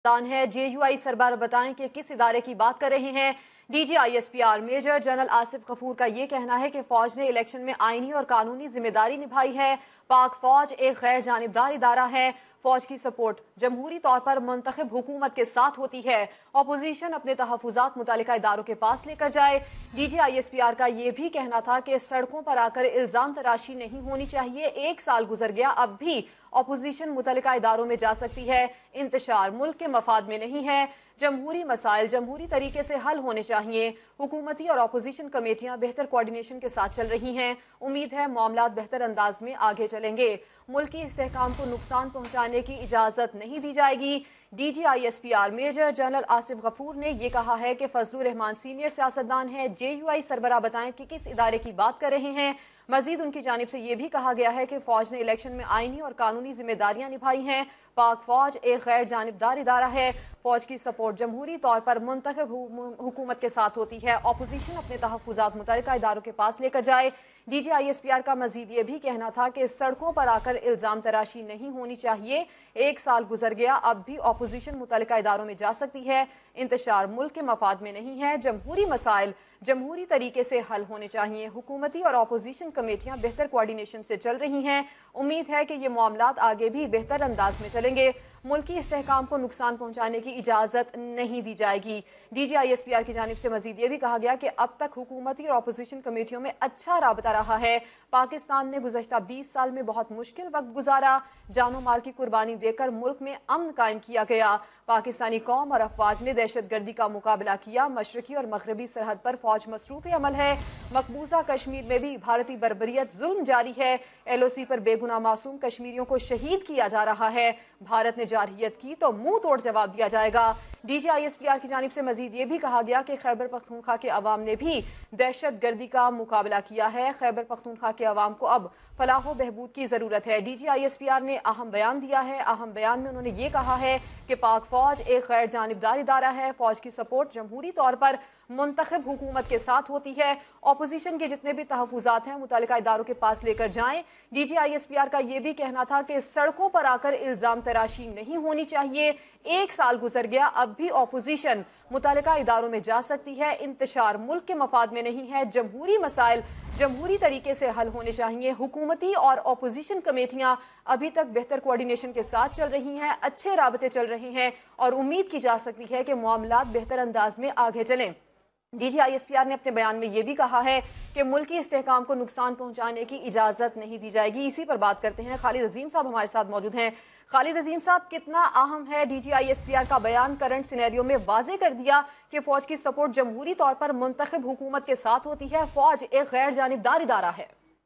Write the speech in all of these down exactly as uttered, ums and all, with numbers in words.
है जे यू आई सरबराह बताएं कि किस इदारे की बात कर रहे हैं। D G I S P R major general Asif Ghafoor का ये कहना है कि फौज ने इलेक्शन में आईनी और कानूनी जिम्मेदारी निभाई है। पाक फौज एक गैर जानिबदार इदारा है। फौज की सपोर्ट जमहूरी तौर पर मुंतखब हुकूमत के साथ होती है। अपोजिशन अपने तहफुजात मुतालिका इदारों के पास लेकर जाए। D G I S P R का ये भी कहना था कि सड़कों पर आकर इल्जाम तराशी नहीं होनी चाहिए। एक साल गुजर गया, अब भी अपोजिशन मुतालिका इदारों में जा सकती है। इंतशार मुल्क के मफाद में नहीं है। जमहूरी मसाइल जमहूरी तरीके से हल होने चाहिए। हुकूमती और अपोजिशन कमेटियां बेहतर कोऑर्डिनेशन के साथ चल रही हैं। उम्मीद है मामलात बेहतर अंदाज में आगे चलेंगे। मुल्की इस्तेहकाम को नुकसान पहुंचाने की इजाजत नहीं दी जाएगी। D G I S P R major general Asif Ghafoor ने यह कहा है कि फजल रहमान सीनियर सियासतदान है। जे यू आई सरबराह बताएं कि किस इदारे की बात कर रहे हैं। मजीद उनकी जानिब से यह भी कहा गया है कि फौज ने इलेक्शन में आईनी और कानूनी जिम्मेदारियां निभाई हैं। पाक फौज एक गैर जानिबदार इदारा है। फौज की सपोर्ट जमहूरी तौर पर मुंतखब हुकूमत के साथ होती है। अपोजिशन अपने तहफुजात मुतालिका इदारों के पास लेकर जाए। D G I S P R का मजीद ये भी कहना था कि सड़कों पर आकर इल्जाम तराशी नहीं होनी चाहिए। एक साल गुजर गया, अब भी अपोजिशन मुतालिका इदारों में जा सकती है। इंतशार मुल्क के मफाद में नहीं है। जमहूरी मसाइल जमहूरी तरीके से हल होने चाहिए। हुकूमती और अपोजिशन कमेटियां बेहतर कोऑर्डिनेशन से चल रही हैं। उम्मीद है कि ये मामलात आगे भी बेहतर अंदाज में चलेंगे। मुल्की इस्तेहकाम को नुकसान पहुंचाने की इजाजत नहीं दी जाएगी। D G I S P R की जानिब से मजीद ये भी कहा गया कि अब तक हुकूमती और अपोजिशन कमेटियों में अच्छा राबता रहा है। पाकिस्तान ने गुज़श्ता बीस साल में बहुत मुश्किल वक्त गुजारा। जानो माल की कुर्बानी देकर मुल्क में अमन कायम किया गया। पाकिस्तानी कौम और अफवाज ने दहशत गर्दी का मुकाबला किया। मशरकी और मगरबी सरहद पर फौज मसरूफ अमल है। मकबूजा कश्मीर में भी भारतीय बर्बरियत जुल्म जारी है। एल ओ सी पर बेगुनाह मासूम कश्मीरियों को शहीद किया जा रहा है। भारत ने जारहियत की तो मुंह तोड़ जवाब दिया जाएगा। D G I S P R की जानिब से मजीद ये भी कहा गया कि खैबर पख्तूनख्वा के अवाम ने भी दहशत गर्दी का मुकाबला किया है। खैबर पख्तूनख्वा के अवाम को अब फलाह बहबूद की जरूरत है। D G I S P R ने अहम बयान दिया है। अहम बयान में उन्होंने ये कहा है कि पाक फौज एक गैर जानिबदार इदारा है। फौज की सपोर्ट जमहूरी तौर पर मुंतखब हुकूमत के साथ होती है। अपोजिशन के जितने भी तहफुजात हैं मुतालिका इदारों के पास लेकर जाएं। D G I S P R का यह भी कहना था कि सड़कों पर आकर इल्जाम तराशी नहीं होनी चाहिए। एक साल गुजर गया, अब भी अपोजिशन मुतालिका इदारों में जा सकती है। इंतशार मुल्क के मफाद में नहीं है। जमहूरी मसाइल जमहूरी तरीके से हल होने चाहिए। हुकूमती और अपोजिशन कमेटियां अभी तक बेहतर कोऑर्डिनेशन के साथ चल रही हैं। अच्छे राबते चल रहे हैं और उम्मीद की जा सकती है कि मामलात बेहतर अंदाज में आगे चलें। D G I S P R ने अपने बयान में यह भी कहा है कि मुल्की इस्तेहकाम को नुकसान पहुंचाने की इजाजत नहीं दी जाएगी। इसी पर बात करते हैं। खालिद अजीम साहब हमारे साथ मौजूद हैं। खालिद अजीम साहब, कितना अहम है D G I S P R का बयान? करंट सिनेरियो में वाजे कर दिया कि फौज की सपोर्ट जमहूरी तौर पर मुंतखब हुकूमत के साथ होती है। फौज एक गैर जानिबदार इदारा है।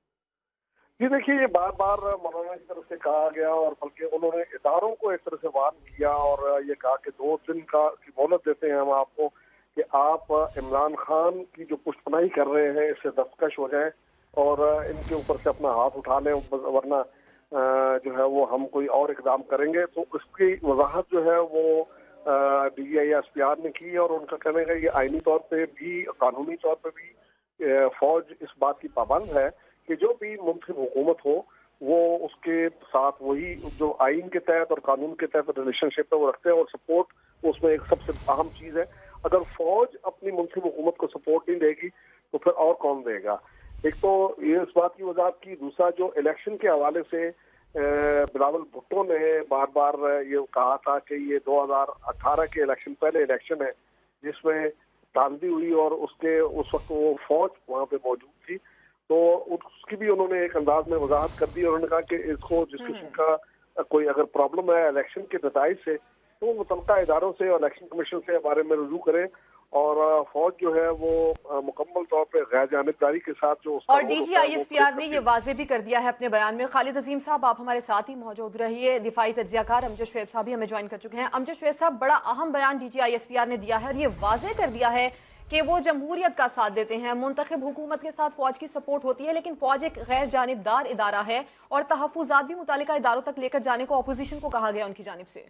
जी देखिए, ये बार बार मौलाना की तरफ से कहा गया और बल्कि उन्होंने इदारों को एक तरह से वार्न किया और ये कहा कि दो दिन का की मोहलत देते हैं हम आपको कि आप इमरान खान की जो पुष्टपनाही कर रहे हैं इससे दस्तकश हो जाएं और इनके ऊपर से अपना हाथ उठा लें, वरना जो है वो हम कोई और इकदाम करेंगे। तो उसकी वजाहत जो है वो D G I S P R ने की और उनका कहने का ये आईनी तौर पे भी कानूनी तौर पे भी फौज इस बात की पाबंद है कि जो भी मुंतखब हुकूमत हो वो उसके साथ वही जो आइन के तहत और कानून के तहत रिलेशनशिप है वो रखते हैं और सपोर्ट उसमें एक सबसे अहम चीज़ है। अगर फौज अपनी मुल्की हुकूमत को सपोर्ट नहीं देगी तो फिर और कौन देगा? एक तो ये इस बात की वजाहत की। दूसरा, जो इलेक्शन के हवाले से बिलावल भुट्टो ने बार बार ये कहा था कि ये दो हज़ार अठारह के इलेक्शन पहले इलेक्शन है जिसमें धांधली हुई और उसके उस वक्त वो फौज वहाँ पे मौजूद थी, तो उसकी भी उन्होंने एक अंदाज में वजाहत कर दी। उन्होंने कहा कि इसको जिस किस्म का कोई अगर प्रॉब्लम है इलेक्शन के नताइज से तो मुतल्लिका इदारों से और इलेक्शन कमीशन से बारे में रुजू करें और फौज जो है वो मुकम्मल तौर पे गैर जानिबदारी के साथ जो और D G I S P R ने ये वाजे भी कर दिया है अपने बयान में। खालिद अजीम साहब, आप हमारे साथ ही मौजूद रहिए। दिफाई तज्जियाकार अमजद शुएब साहब भी हमें ज्वाइन कर चुके हैं। अमजद शुएब साहब, बड़ा अहम बयान D G I S P R ने दिया है और ये वाजे कर दिया है कि वो जमहूरियत का साथ देते हैं। मुंतखब हुकूमत के साथ फौज की सपोर्ट होती है, लेकिन फौज एक गैर जानिबदार इदारा है और तहफुजात भी मुतालिका इदारों तक लेकर जाने को अपोजिशन को कहा गया उनकी जानिब से।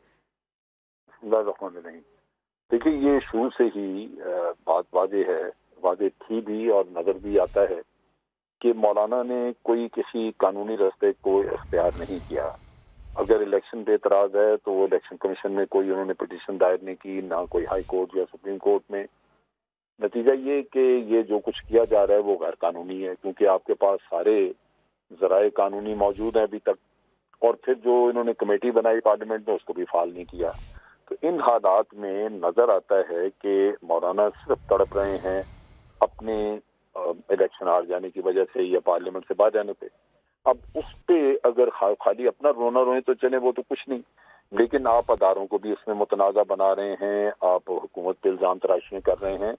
नहीं, देखिए ये शुरू से ही बात वाजे है, वाजे थी भी और नजर भी आता है कि मौलाना ने कोई किसी कानूनी रास्ते को इख्तियार नहीं किया। अगर इलेक्शन पे एतराज़ है तो वो इलेक्शन कमीशन में कोई उन्होंने पिटीशन दायर नहीं की, ना कोई हाई कोर्ट या सुप्रीम कोर्ट में। नतीजा ये कि ये जो कुछ किया जा रहा है वो गैर कानूनी है, क्योंकि आपके पास सारे ज़राए कानूनी मौजूद हैं अभी तक, और फिर जो इन्होंने कमेटी बनाई पार्लियामेंट में उसको भी फाल नहीं किया। तो इन हालात में नज़र आता है कि मौलाना सिर्फ तड़प रहे हैं अपने इलेक्शन हार जाने की वजह से या पार्लियामेंट से बाहर जाने पे। अब उस पे अगर खाली अपना रोना रोए तो चले, वो तो कुछ नहीं, लेकिन आप अदारों को भी इसमें मुतनाज़ा बना रहे हैं, आप हुकूमत पे इल्ज़ाम तराशियाँ कर रहे हैं,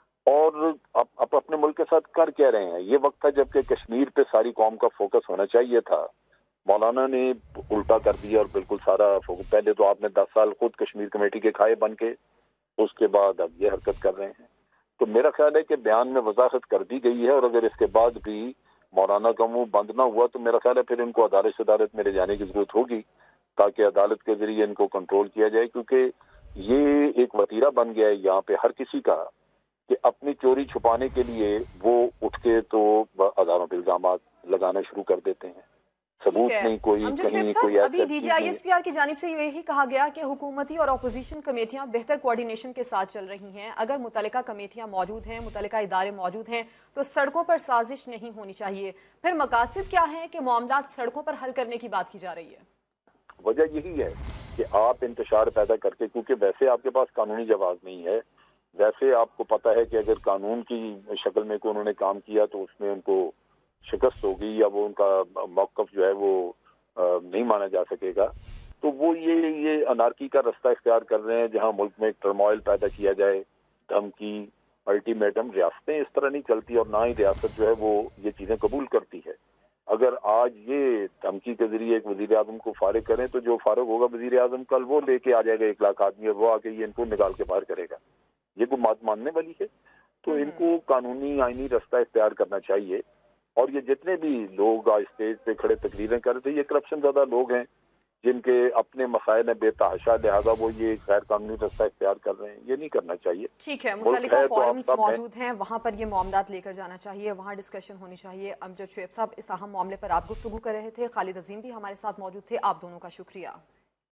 और आप, आप अपने मुल्क के साथ कर क्या रहे हैं। ये वक्त था जबकि कश्मीर पे सारी कौम का फोकस होना चाहिए था, मौलाना ने उल्टा कर दिया और बिल्कुल सारा फोकस। पहले तो आपने दस साल खुद कश्मीर कमेटी के खाए बन के, उसके बाद अब ये हरकत कर रहे हैं। तो मेरा ख्याल है कि बयान में वजाहत कर दी गई है, और अगर इसके बाद भी मौलाना का मुंह बंद ना हुआ तो मेरा ख्याल है फिर इनको अदालत से अदालत में ले जाने की जरूरत होगी, ताकि अदालत के जरिए इनको कंट्रोल किया जाए, क्योंकि ये एक वतीरा बन गया है यहाँ पे हर किसी का कि अपनी चोरी छुपाने के लिए वो उठ के तो अदालतों पर इल्जाम लगाना शुरू कर देते हैं। सबूत नहीं कोई कहीं कोई। अभी DG I S P R की जानिब से यही कहा गया कि हुकूमती और अपोजिशन कमेटियां बेहतर कोऑर्डिनेशन के साथ चल रही हैं। अगर मुतल्लिका कमेटियां मौजूद हैं, मुतल्लिका इदारे मौजूद हैं, तो सड़कों पर साजिश नहीं होनी चाहिए। फिर मकासद क्या है कि मामला सड़कों पर हल करने की बात की जा रही है? वजह यही है कि आप इंतशार पैदा करके, क्योंकि वैसे आपके पास कानूनी जवाब नहीं है, वैसे आपको पता है कि अगर कानून की शक्ल में को उन्होंने काम किया तो उसमें उनको शिकस्त होगी या वो उनका मौक़िफ़ जो है वो नहीं माना जा सकेगा। तो वो ये ये अनार्की का रास्ता इख्तियार कर रहे हैं, जहां मुल्क में टर्मोइल पैदा किया जाए, धमकी, अल्टीमेटम। रियासतें इस तरह नहीं चलती, और ना ही रियासत जो है वो ये चीज़ें कबूल करती है। अगर आज ये धमकी के जरिए एक वज़ीर आज़म को फारिग करें तो जो फारिग होगा वज़ीर आज़म कल वो लेके आ जाएगा एक लाख आदमी, और वो आके ये इनको निकाल के बाहर करेगा। ये कोई बात मानने वाली है? तो इनको कानूनी आईनी रास्ता इख्तियार करना चाहिए। और ये जितने भी लोग आज स्टेज पे खड़े तकरीरें कर रहे थे, ये करप्शन ज़्यादा लोग हैं जिनके अपने मसाइल हैं बेतहाशा, लिहाजा वो ये गैर कानूनी रास्ता इख्तियार कर रहे हैं। ये नहीं करना चाहिए। ठीक है, मुतल्लिका फोरम्स मौजूद हैं, वहाँ पर ये मामलात लेकर जाना चाहिए, वहाँ डिस्कशन होनी चाहिए। अमजद शुएब साहब, इस अहम मामले पर आप गुफ्तगू कर रहे थे। खालिद अजीम भी हमारे साथ मौजूद थे, आप दोनों का शुक्रिया।